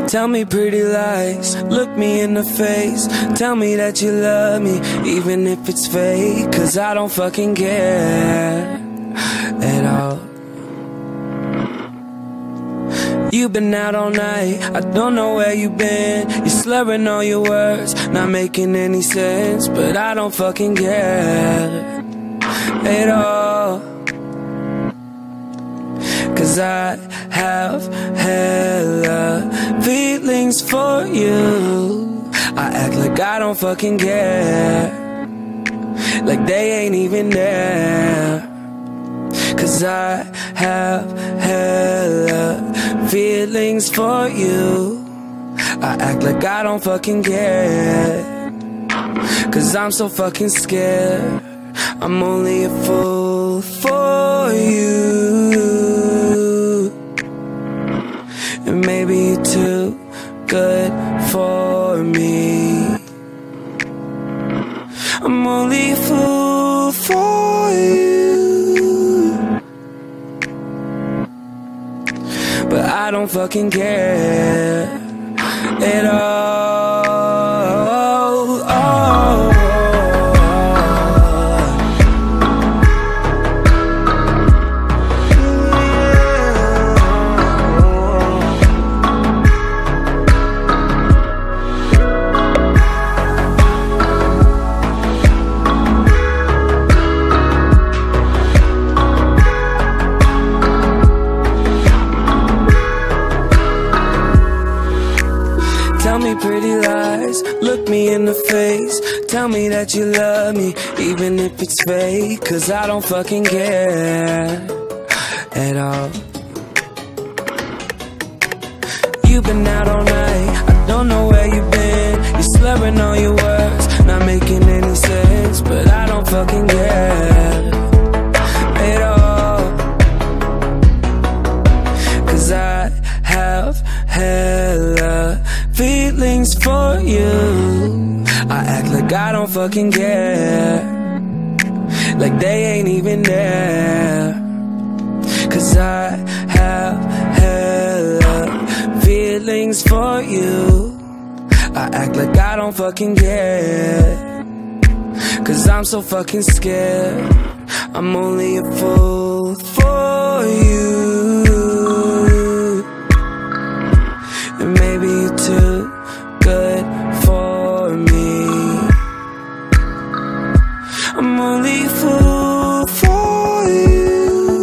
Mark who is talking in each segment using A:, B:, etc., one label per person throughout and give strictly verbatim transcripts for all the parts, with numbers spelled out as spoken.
A: Tell me pretty lies, look me in the face. Tell me that you love me, even if it's fake. Cause I don't fucking care at all. You've been out all night, I don't know where you've been. You're slurring all your words, not making any sense. But I don't fucking care at all. Cause I have hella feelings for you. I act like I don't fucking care, like they ain't even there. Cause I have hella feelings for you. I act like I don't fucking care, cause I'm so fucking scared. I'm only a fool for you, and maybe you're too good for me. I'm only a fool for you, but I don't fucking care at all. Oh. Tell me pretty lies, look me in the face. Tell me that you love me, even if it's fake. Cause I don't fucking care at all. You've been out all night, I don't know where you've been. You're slurring all your words, not making any sense. But I don't fucking care at all. Cause I have hella feelings for you. I act like I don't fucking care, like they ain't even there. Cause I have hella feelings for you. I act like I don't fucking care, cause I'm so fucking scared. I'm only a fool for you, and maybe you're too good for me. I'm only a fool for you,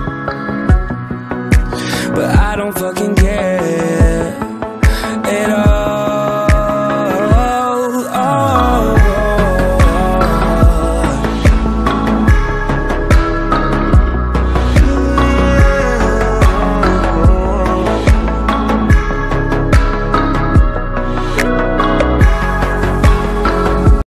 A: but I don't fucking care at all.